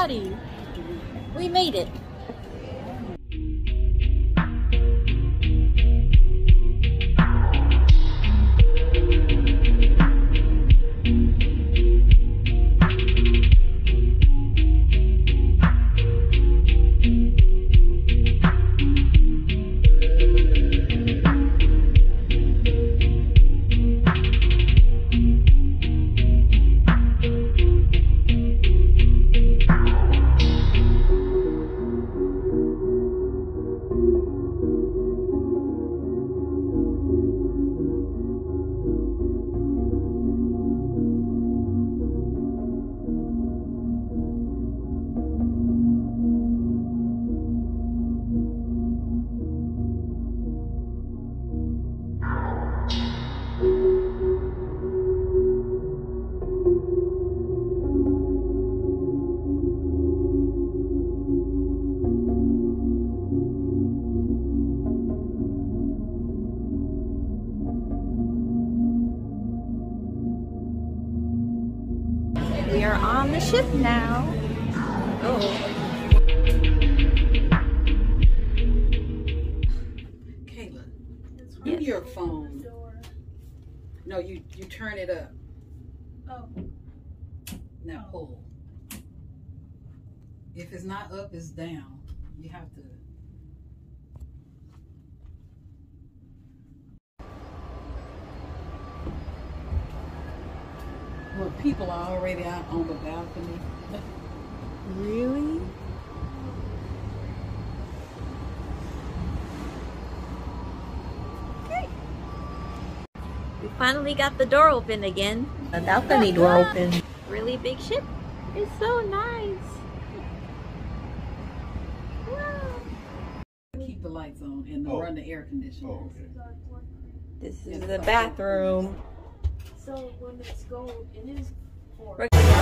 party. We made it. We are on the ship now. Oh. Kayla, move your phone. No, you turn it up. Oh. Now pull. If it's not up, it's down. You have to. Well, people are already out on the balcony. Really? Okay. We finally got the door open again. The balcony door open. Really big ship. It's so nice. Wow. Keep the lights on and run the air conditioner. Oh, okay. This is the bathroom. So when it's gold, it is for.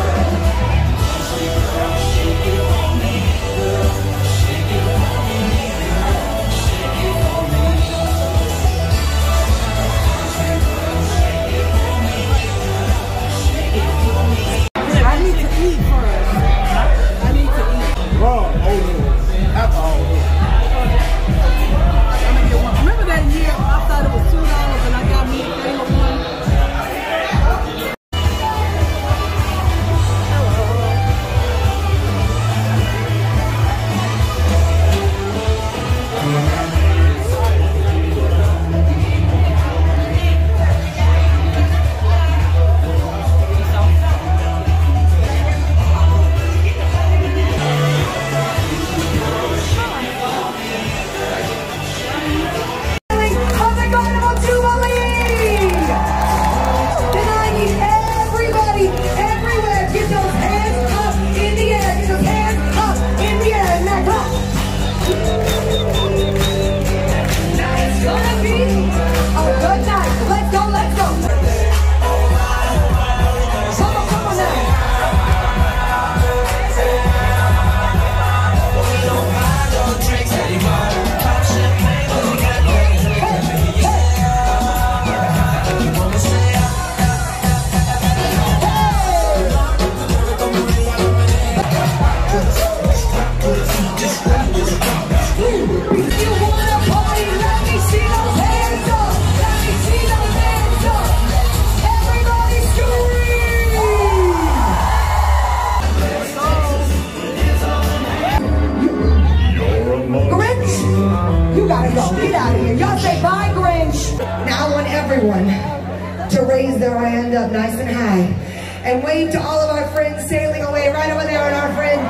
To raise their hand up nice and high and wave to all of our friends sailing away right over there, and our friend,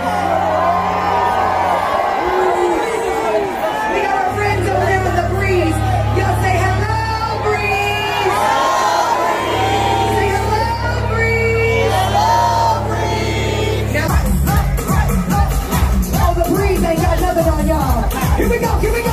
we got our friends over there with the breeze. Y'all say hello, breeze. Say hello, breeze. Now, oh, the breeze ain't got nothing on y'all. Here we go, here we go.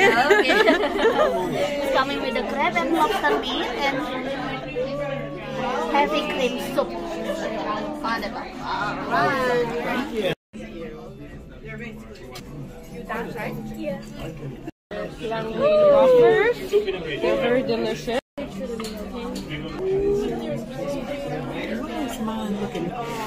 It's coming with the crab and lobster meat and heavy cream soup. Carnival. Alright. Thank you. You dance, right? Yeah. Languine waffles. They're very delicious. Where's mine looking?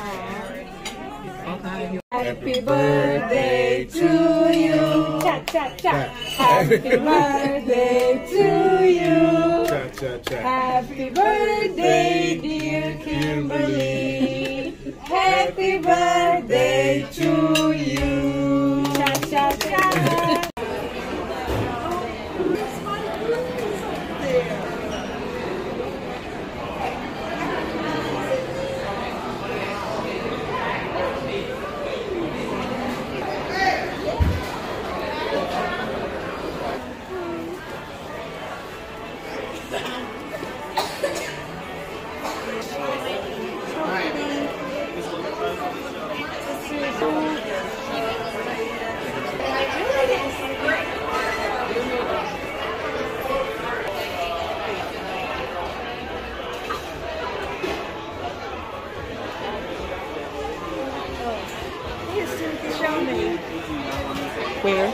Happy birthday to you. Cha cha cha. Happy birthday to you. Cha cha cha. Happy birthday, dear Kimberly. Happy birthday to you. Cha cha cha. Where?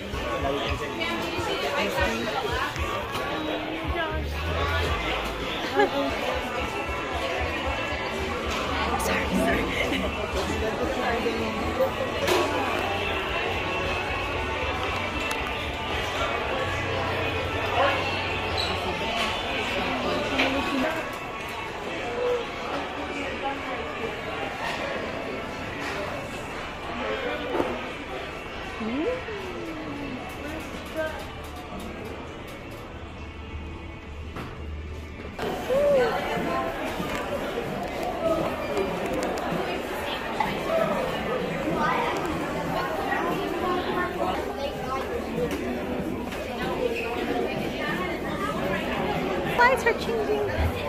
Lights are changing.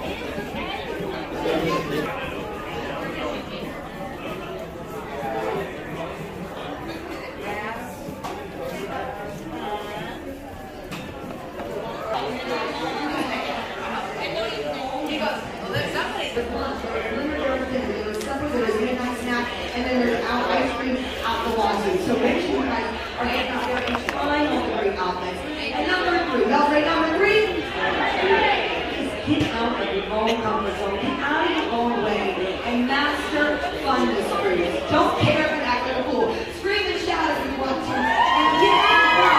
And then there's ice cream out the wazoo. So make sure you guys are getting out there and trying all the great outlets. And number 3, y'all ready? Number 3? Just get out of your own comfort zone. Get out of your own way and master fun this cruise. Don't care if it's acting a fool. Scream and shout if you want to. And get out.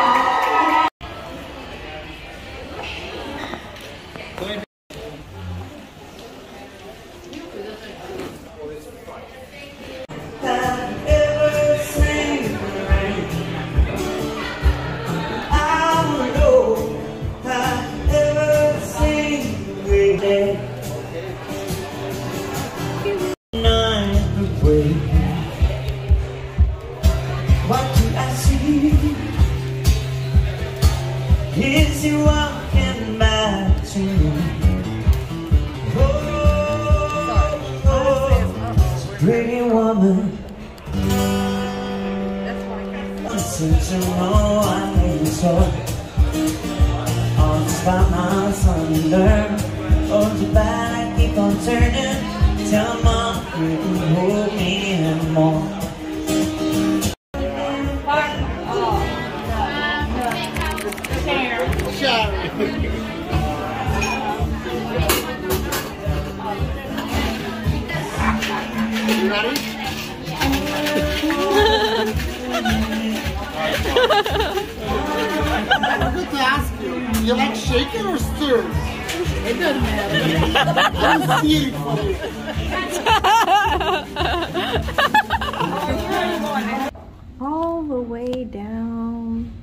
What do I see? Is you walking back to me? Oh, pretty woman. Since you know I made so on the spot, my thunder. Hold you back, keep on turning. Tell mom you can hold me anymore. You ready? I forgot to ask you, you like shaken or stirred? It doesn't matter. I'm seeing for you. All the way down.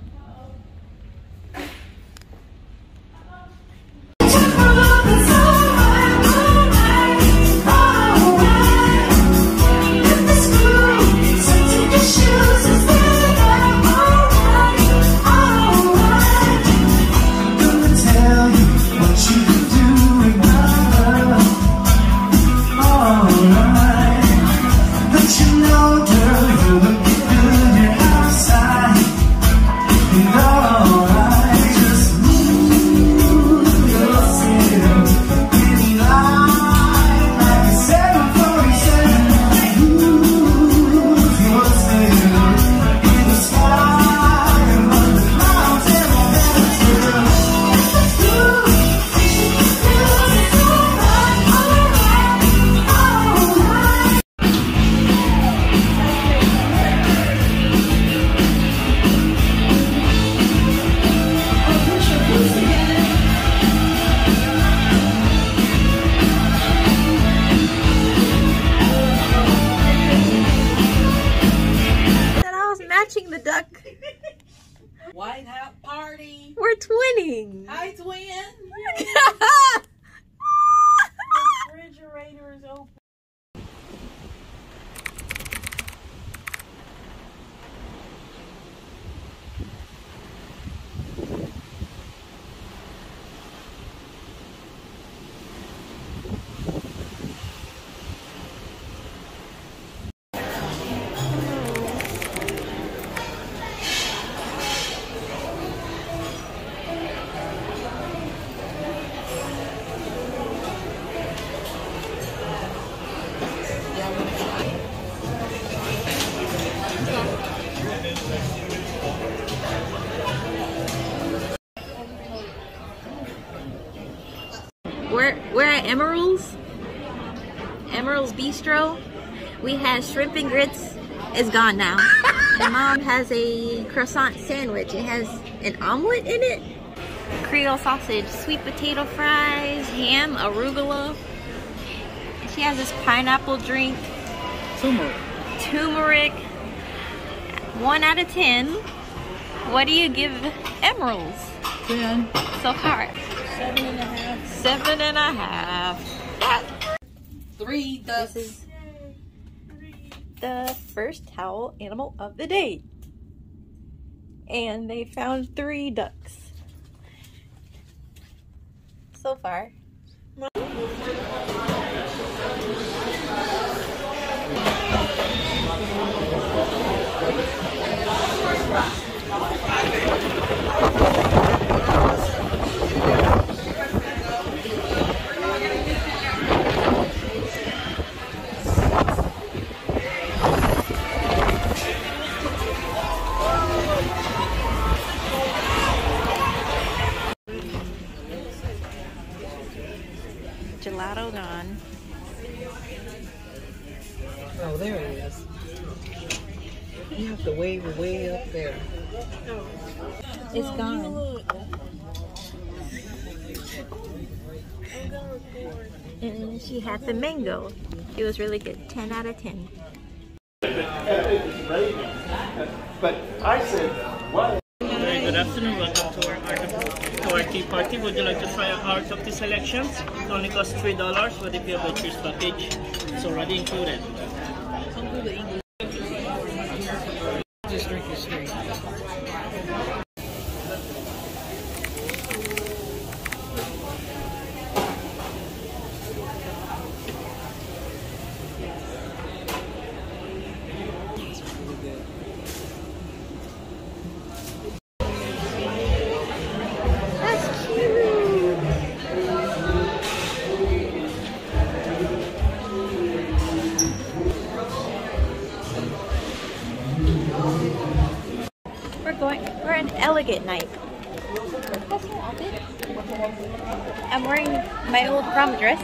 But you know, girl, you look good, you're outside. in? The refrigerator is open. We're at Emerald's Bistro. We had shrimp and grits. It's gone now. And Mom has a croissant sandwich. It has an omelet in it. Creole sausage, sweet potato fries, ham, arugula. And she has this pineapple drink. Turmeric. 1 out of 10. What do you give Emerald's? 10. So far. 7.5. 7.5. 3 ducks. This is the first towel animal of the day. And they found 3 ducks. So far. Gelato gone. Oh, there it is. You have to wave way up there. It's gone. And she had the mango. It was really good. 10 out of 10. But I said, what? Very good afternoon. Welcome to our tea party. Would you like to try out of the selections? It only costs $3, but if you have a cheese package, it's already included. Just drink this straight. We're an elegant night. That's my outfit. I'm wearing my old prom dress.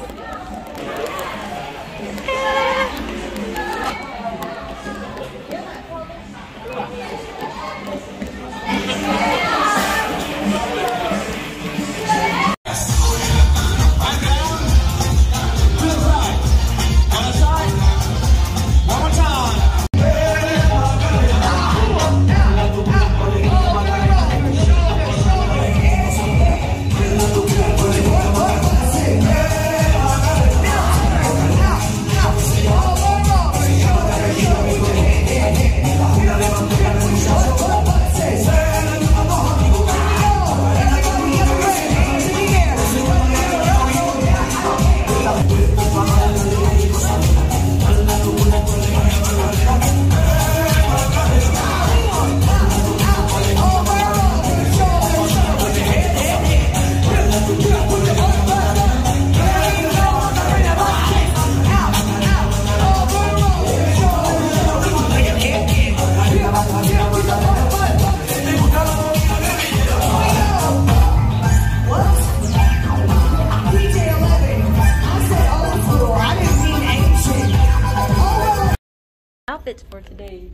Outfits for today.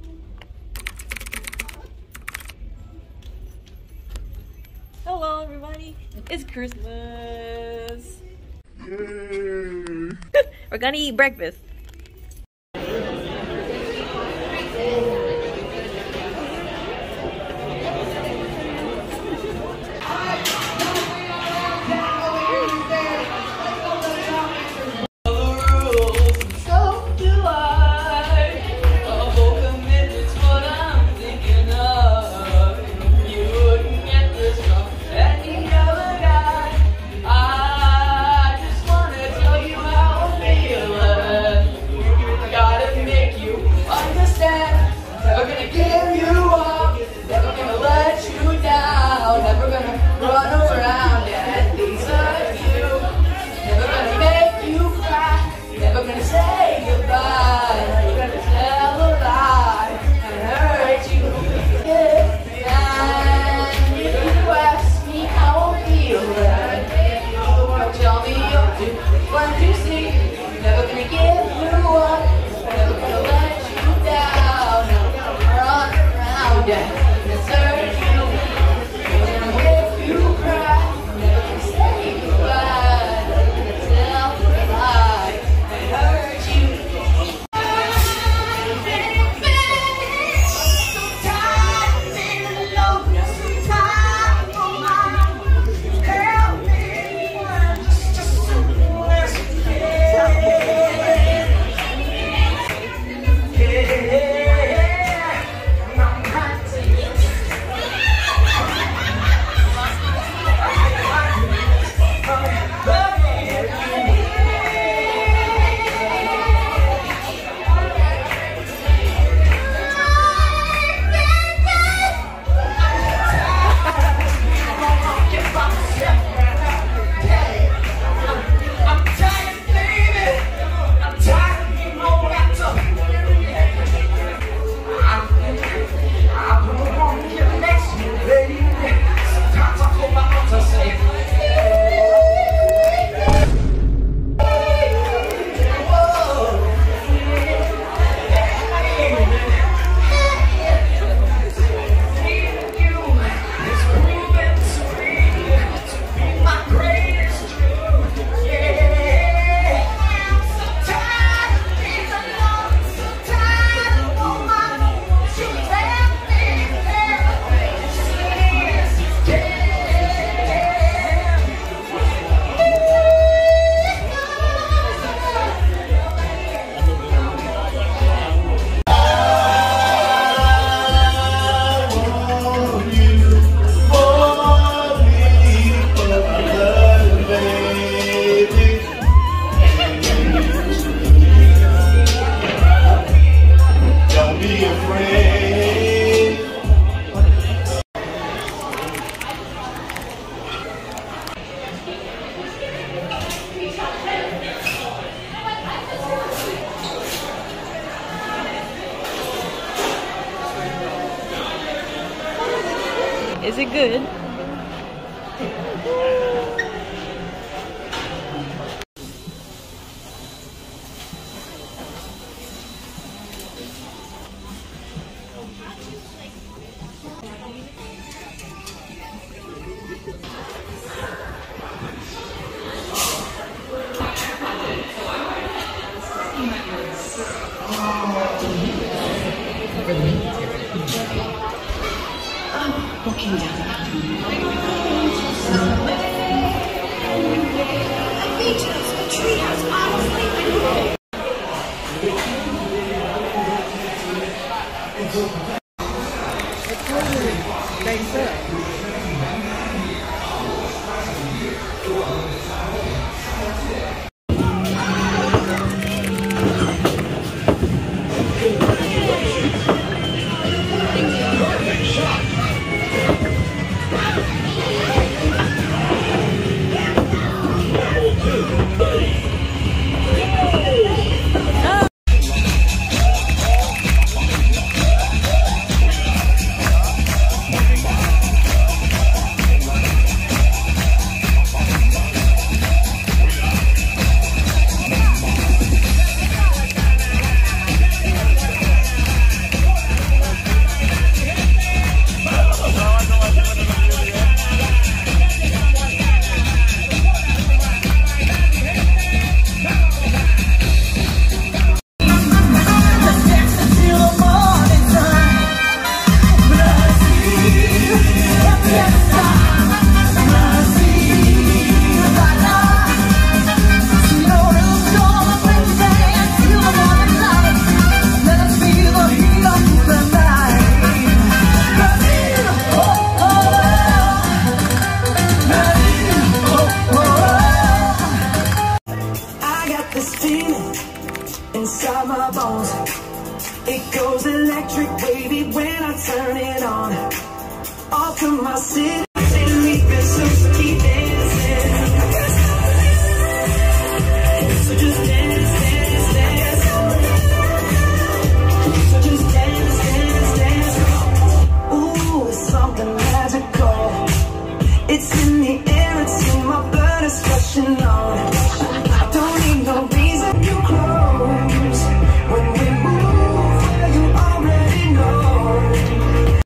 Hello everybody, it's Christmas. We're gonna eat breakfast. Is it good? Inside my bones, it goes electric wavy when I turn it on. Off to my city, so keep dancing. So just dance, dance, dance. So just dance, dance, dance. Ooh, it's something magical. It's in the air, it's in my blood, it's rushing on. I don't need no reason to close when we move where you already know.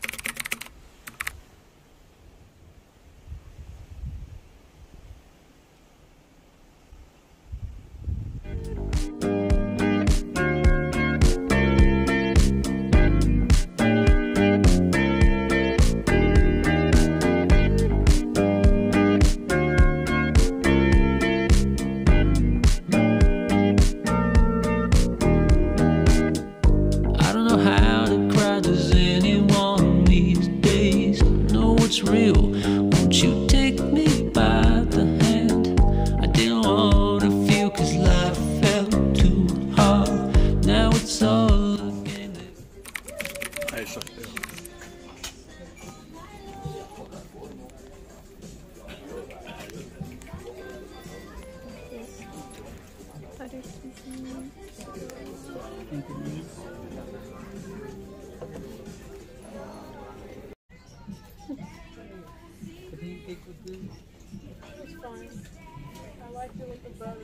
Real, won't you take me by the hand? I didn't want to feel, cause life felt too hard. Now it's all again. It's fine. I like it with the butter.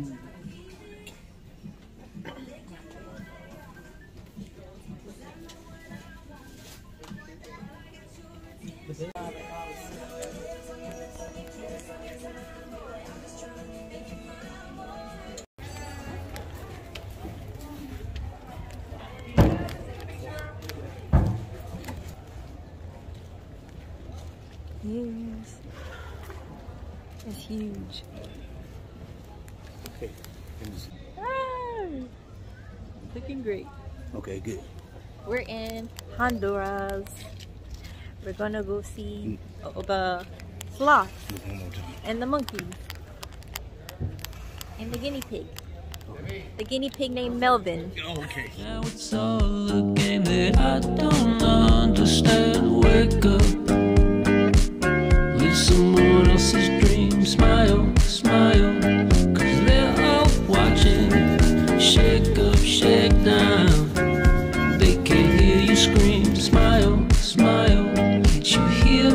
Yes. It's huge. Okay. Ah, looking great. Okay, good. We're in Honduras. We're gonna go see the sloths and the monkeys and the guinea pig. The guinea pig named Melvin. Okay. Now it's all a game that I don't understand. Wake up, live someone else's dream. Smile, smile, cause they're all watching. Shake up, shake down. They can't hear you scream. Smile, smile, can't you hear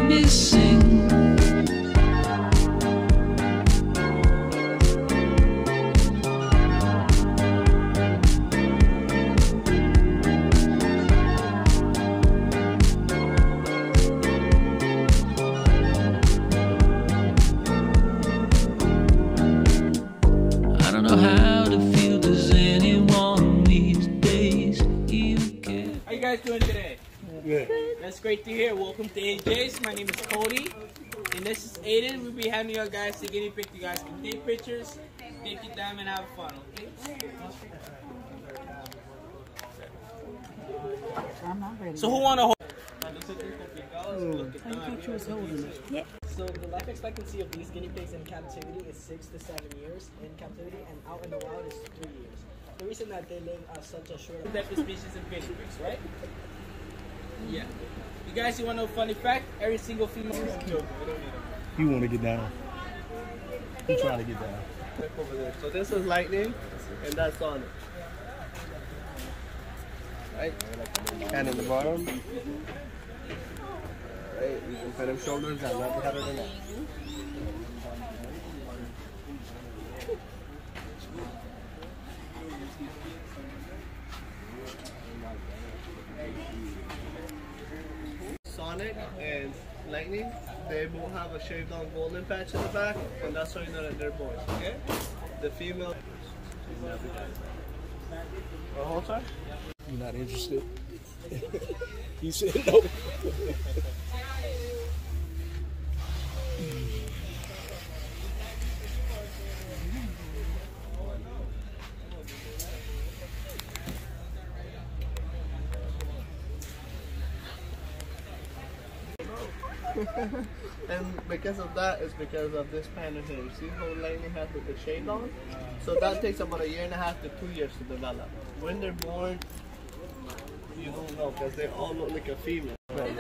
That's great to hear. Welcome to AJ's. My name is Cody. And this is Aiden. We'll be handing you guys the guinea pig. You guys can take pictures, take it down, and have fun, okay? I'm not ready. So who want to hold? I thought you was holding it. Yeah. So the life expectancy of these guinea pigs in captivity is 6 to 7 years in captivity, and out in the wild is 3 years. The reason that they live such a short Type of species of guinea pigs, right? Yeah. You guys, you want to know a funny fact? Every single female. You want to get down. You trying to get down. over there. So this is lightning, and that's on it. Right? Hand in the bottom. Alright, you can put him shoulders down, not the head of the neck. Sonic and Lightning, they both have a shaved on golden patch in the back, and that's how you know that they're boys, okay? The female. Hold on. You're not interested? He said no. And because of that, it's because of this pattern here. You see how Lightning has with the shade on? So that takes about 1.5 to 2 years to develop. When they're born, you don't know because they all look like a female.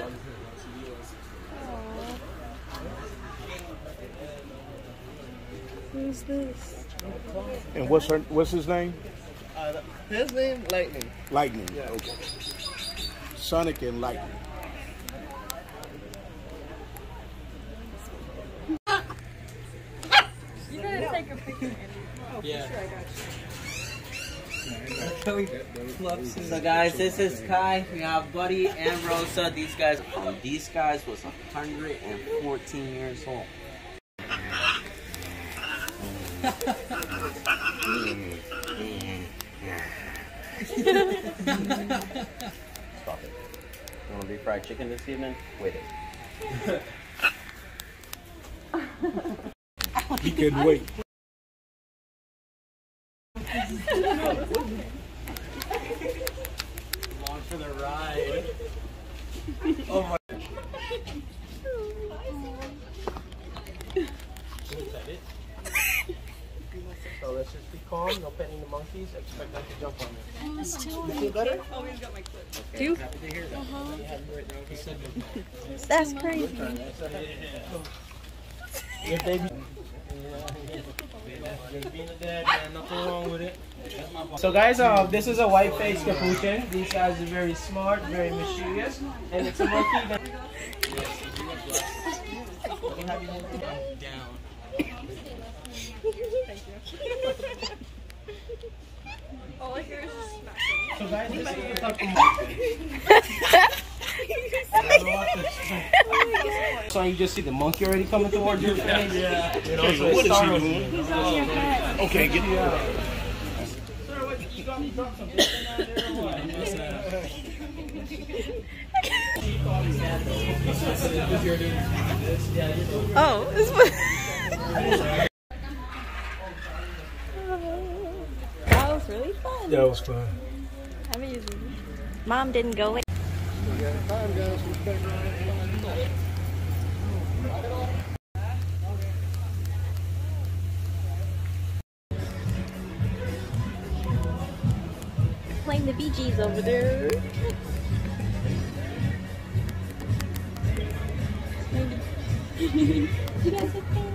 Who's this? And what's his name? His name, Lightning. Lightning. Yeah. Okay. Sonic and Lightning. You gotta take a picture. Oh, Yeah. sure, I got you. So guys, this is Kai. We have Buddy and Rosa. These guys was 114 years old. Stop it. You want to be fried chicken this evening? Wait it. He couldn't wait. Along for the ride. Oh my. So let's just be calm, no petting the monkeys, expect them to jump on you. You feel better? Oh, he's got my clip. Two? Happy to hear that. You have me right now. He said That's crazy. your baby. Being a dad, man, nothing wrong with it. So guys, this is a white-faced capuchin. These guys are very smart, very mischievous, and it's a monkey that... Down. All I hear is just smacking. So guys, this is the type of monkey. So you just see the monkey already coming towards your face? Yeah. You know, so What it is he startles doing? you. Okay, get it out. Sir, what, you got me drunk something down there or what? Oh, that was really fun. That was fun. Mom didn't go in. Playing the Bee Gees over there. You guys are fun.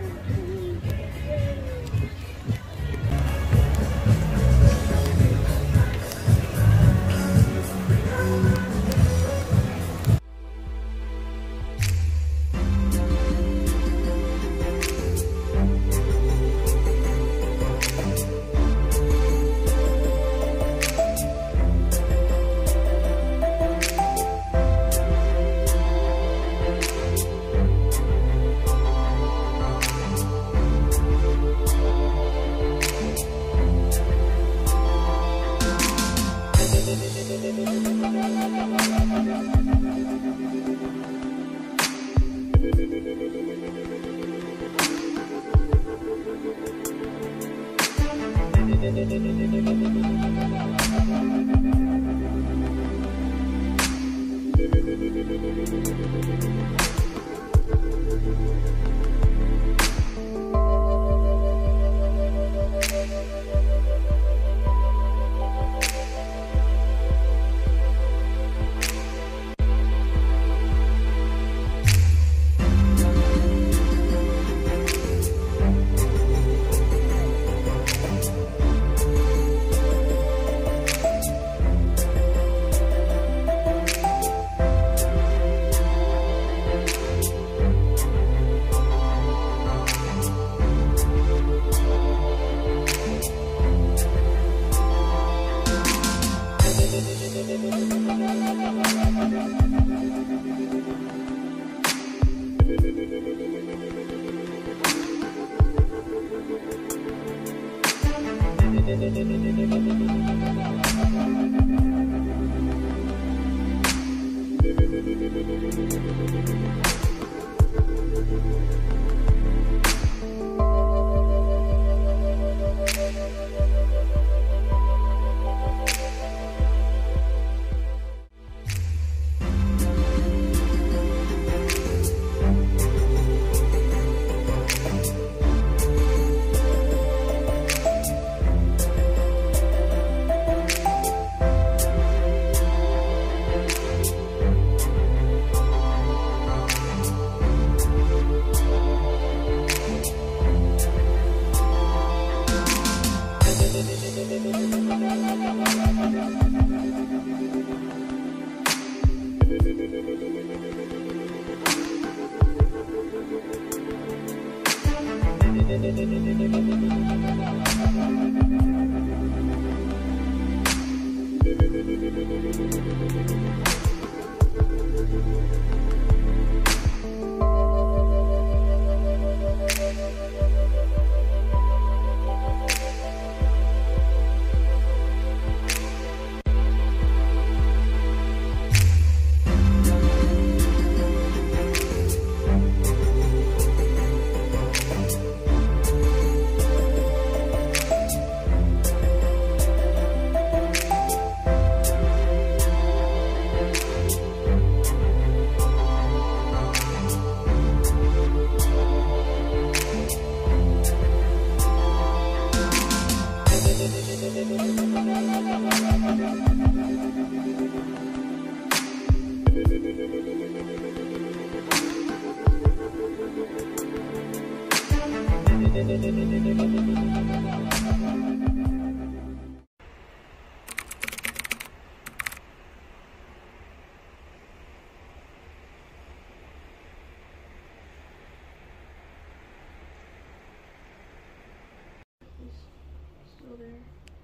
Still there.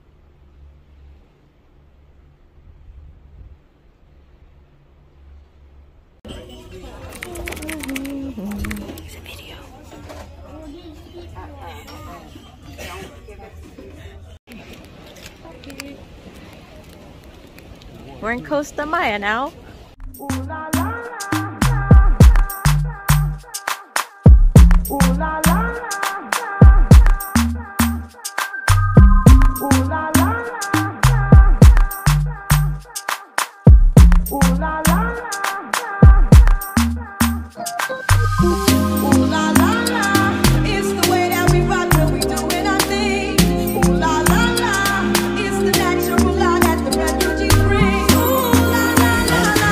It's a video. We're in Costa Maya now. La la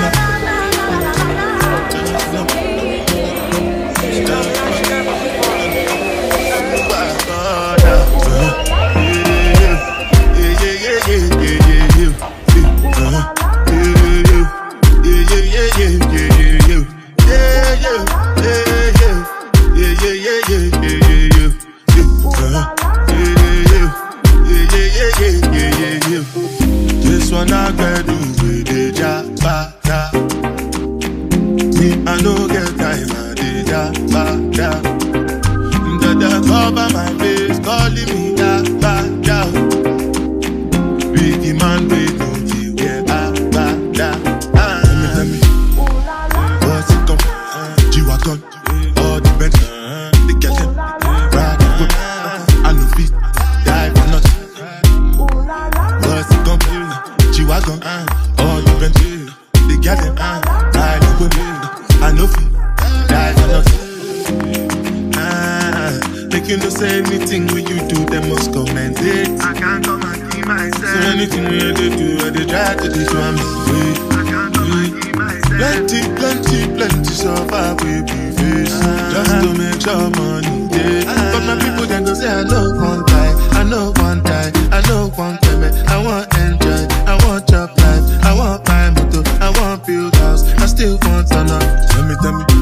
Make you no say anything when you do, they must commend it. I can't come and keep myself. So anything when you do, I try to do so I'm I can't come and keep myself. Plenty so far we be face. Just to make sure money day. But my people then go say I know one die, I know one die, I know one time. I want enjoy, I want job life, I want buy motor, I want build house, I still want to know. Tell me,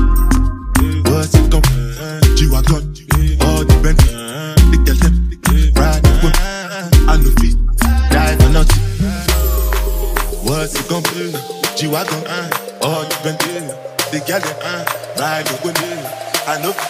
what's it come? G-Wagon, all the Bentley, they tell them, ride the whip, I know feet, die for nothing. What's it come? G-Wagon, all the Bentley, they tell them, ride the whip, I know feet,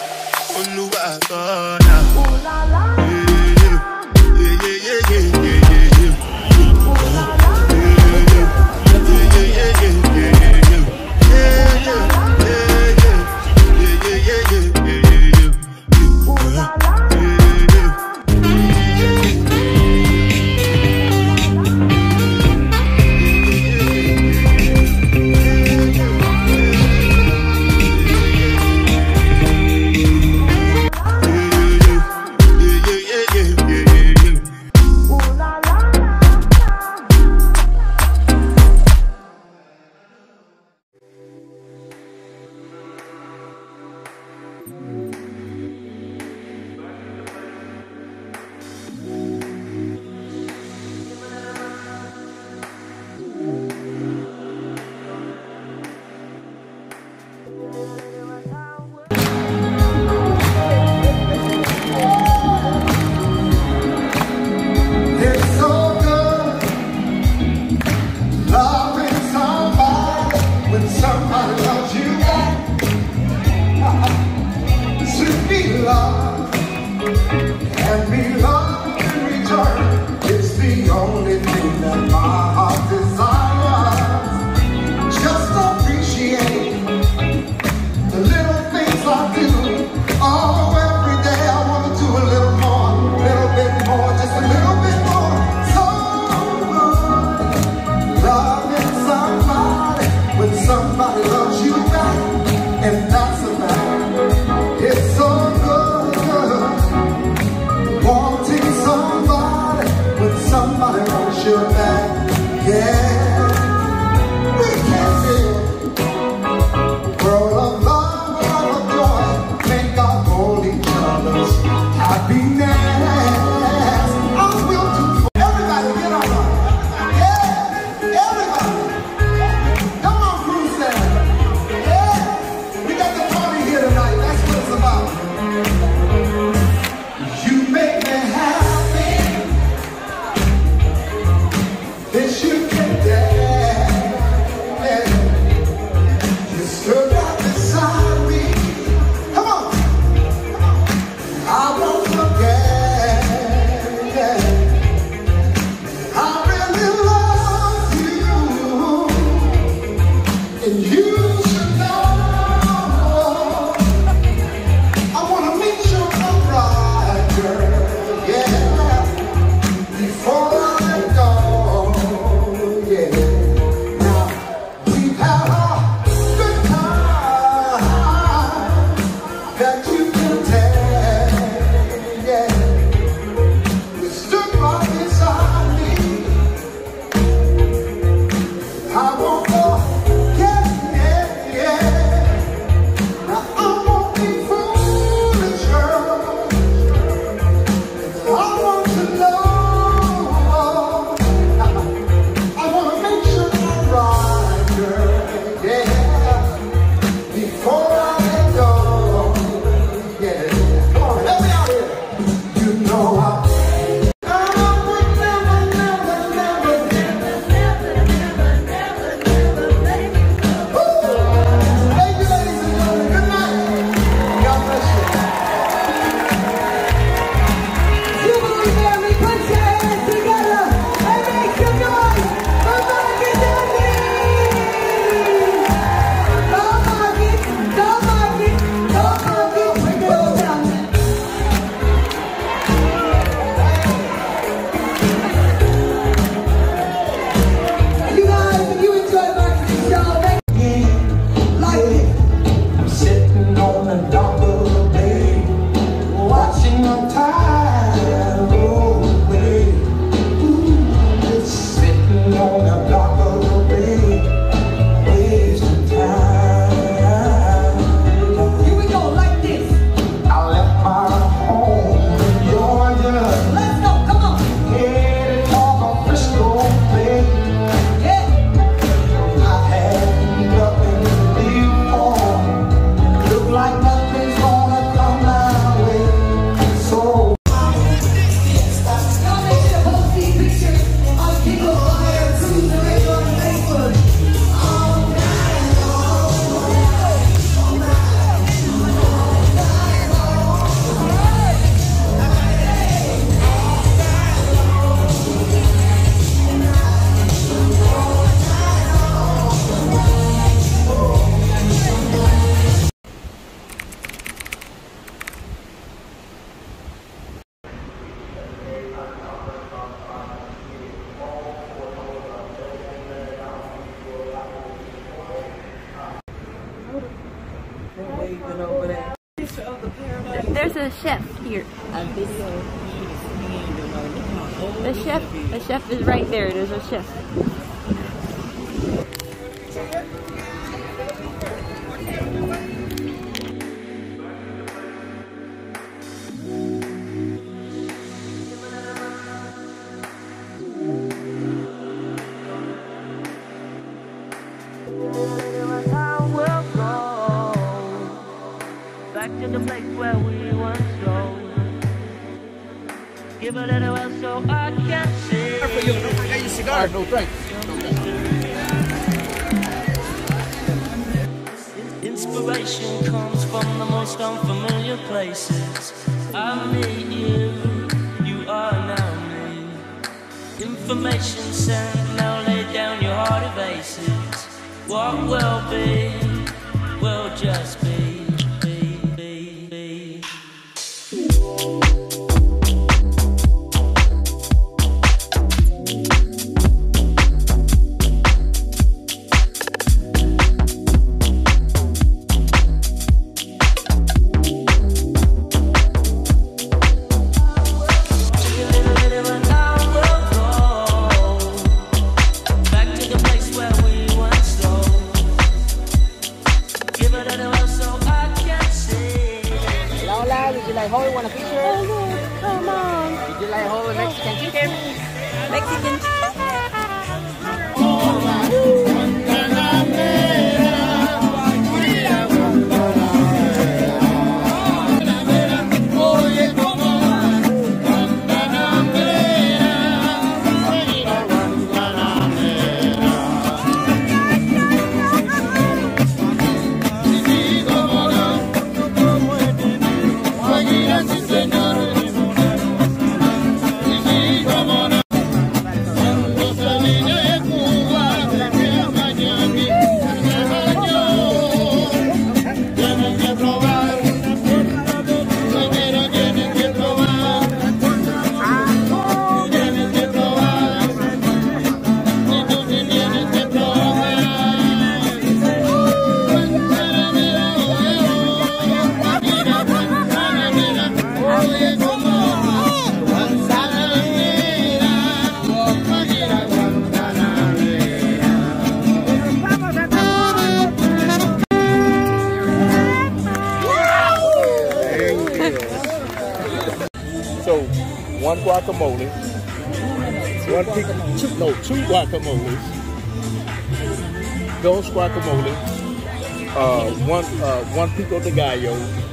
I won't forget. tide roll away. Ooh, it's sitting on a dock of the bay, wasting time. Here we go, like this. I left my home in Georgia. Let's go, come on. Headed off of Frisco Bay. Yeah. I had nothing to live for. Look like nothing's gonna come my way. So y'all make sure to post these pictures on carnivalcruise on Facebook. There's a chef here. The chef is right there. There's a chef. Back to the place where we once go. Give a little else so I can see. For you, don't forget your cigar. No thanks. Inspiration comes from the most unfamiliar places. I meet you, you are now me. Information sent, now lay down your heart erases. What will be, will just be. Want a picture? Oh, come on. Would you like whole Mexican chicken? Mexican chicken. So, one guacamole, two guacamoles, dos guacamole, one pico de gallo,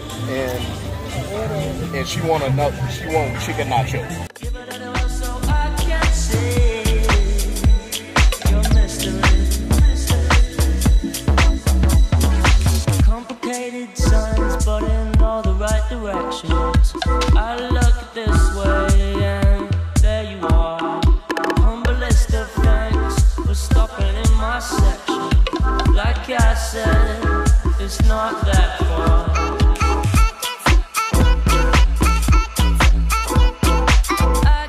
and she want chicken nacho. Complicated signs, but in all the right directions. I look this way and there you are. Humblest of thanks for stopping in my section. Like I said, it's not that far.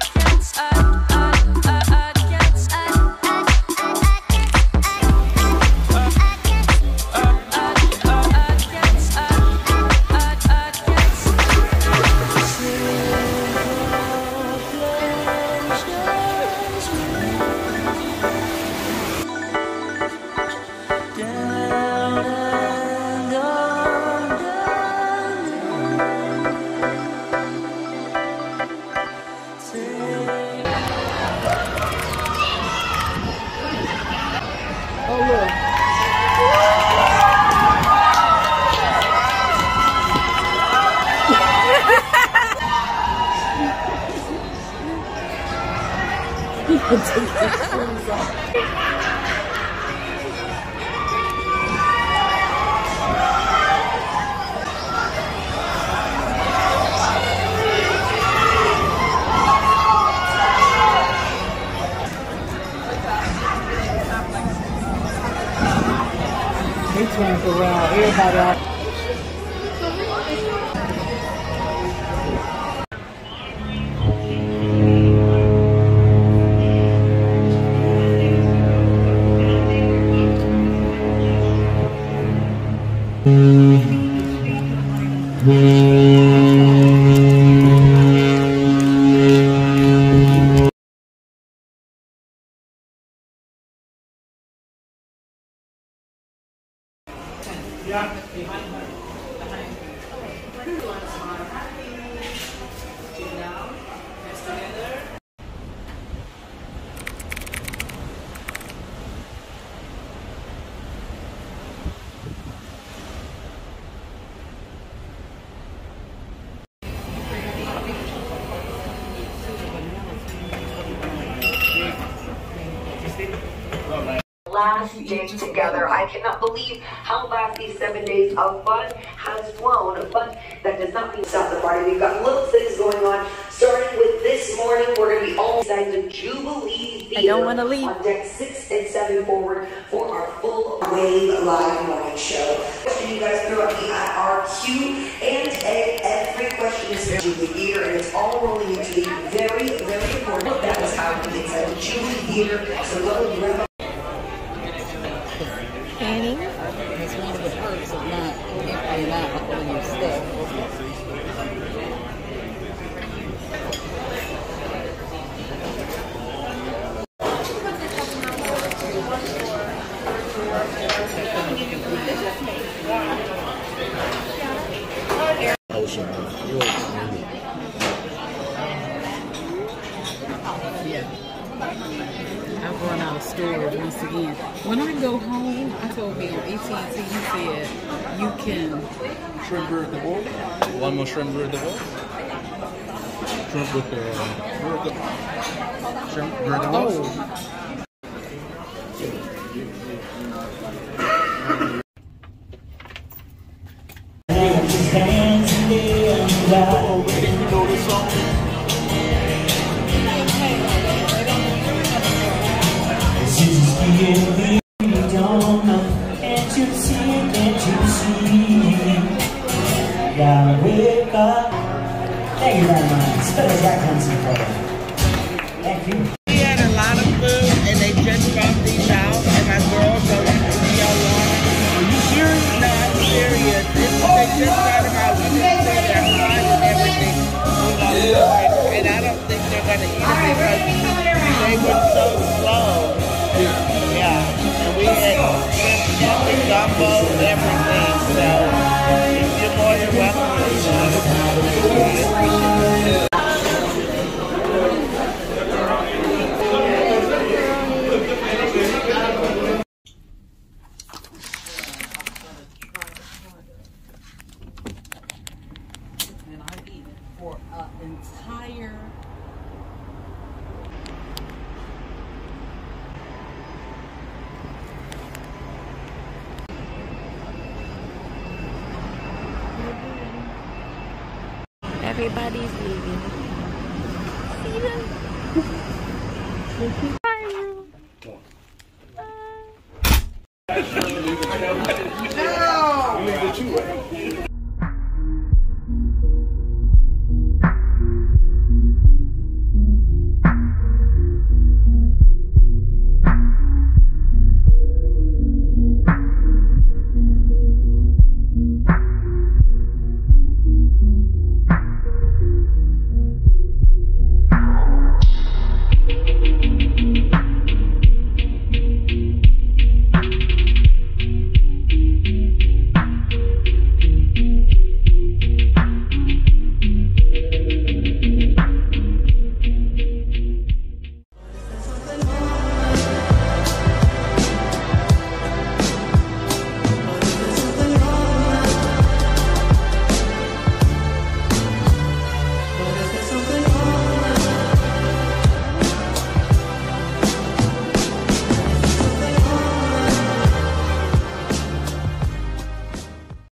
They turned around. Everybody out. Last day together. I cannot believe how fast these 7 days of fun has flown, but that does not mean stop the party. We've got little things going on. Starting with this morning, we're going to be all inside the Jubilee Theater. I don't want to leave. On deck 6 and 7 forward for our full wave live morning show. Question you guys throw at me at our Q&A. Every question is fair. Jubilee Theater, and it's all rolling into the very, very important. That is how we get inside the Jubilee Theater. So let me grab That's one of the perks of not emptying out all of your stuff. Ocean. Yeah. I'm going out of storage once again. When I go home, I told me on AT&T, he said you can Shrimp burger at the bowl. One more shrimp burger at the bowl. Shrimp with the shrimp burger at the bowl. Thank you very much. Spell that concert player. Thank you. We had a lot of food and they just brought these out and my girls go to the water. Are you serious? No, I'm serious. They just brought them out. We just put their fries and everything. And I don't think they're going to eat it because they were so slow. Yeah. And we had shrimp, gumbo, everything. So if you're more than welcome. and I eat for an entire Everybody's leaving. See them?